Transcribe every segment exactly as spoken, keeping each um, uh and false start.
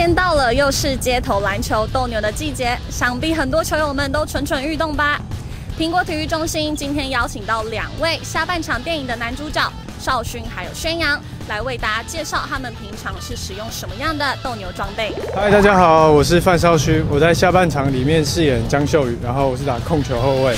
天到了，又是街头篮球斗牛的季节，想必很多球友们都蠢蠢欲动吧。苹果体育中心今天邀请到两位下半场电影的男主角少勋还有宣扬，来为大家介绍他们平常是使用什么样的斗牛装备。 嗨，大家好，我是范少勋，我在下半场里面饰演江秀宇，然后我是打控球后卫。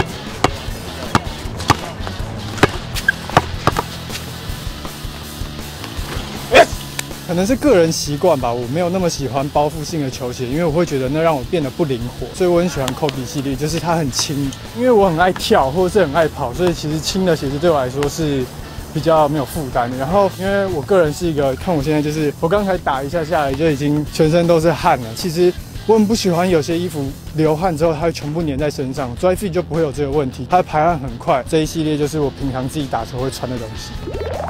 可能是个人习惯吧，我没有那么喜欢包覆性的球鞋，因为我会觉得那让我变得不灵活，所以我很喜欢 Kobe 系列，就是它很轻。因为我很爱跳或者是很爱跑，所以其实轻的鞋子对我来说是比较没有负担的。然后因为我个人是一个，看我现在就是我刚才打一下下来就已经全身都是汗了。其实我很不喜欢有些衣服流汗之后它会全部粘在身上 ，Dry Fit 就不会有这个问题，它排汗很快。这一系列就是我平常自己打球会穿的东西。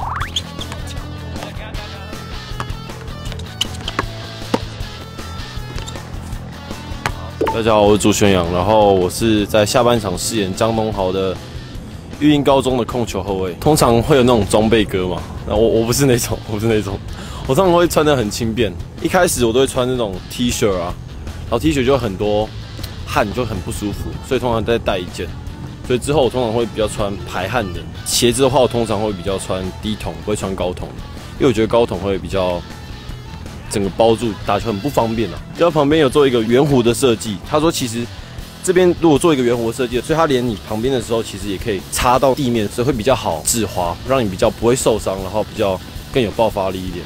大家好，我是朱宣阳，然后我是在下半场饰演江东豪的育英高中的控球后卫。通常会有那种装备哥嘛，那我我不是那种，我不是那种，我通常会穿得很轻便。一开始我都会穿那种 T 恤啊，然后 T 恤就很多汗，就很不舒服，所以通常再带一件。所以之后我通常会比较穿排汗的鞋子的话，我通常会比较穿低筒，不会穿高筒的，因为我觉得高筒会比较。 整个包住打球很不方便啊。就旁边有做一个圆弧的设计，他说其实这边如果做一个圆弧的设计，所以它连你旁边的时候其实也可以插到地面，所以会比较好止滑，让你比较不会受伤，然后比较更有爆发力一点。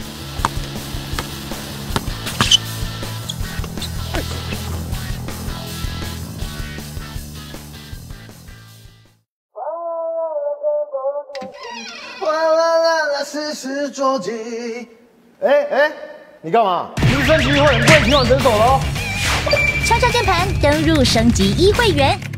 哗啦啦啦，丝丝捉紧。哎哎。 你干嘛？你是升级会员，不能提款整手了哦。 敲敲键盘，登入升级一会员，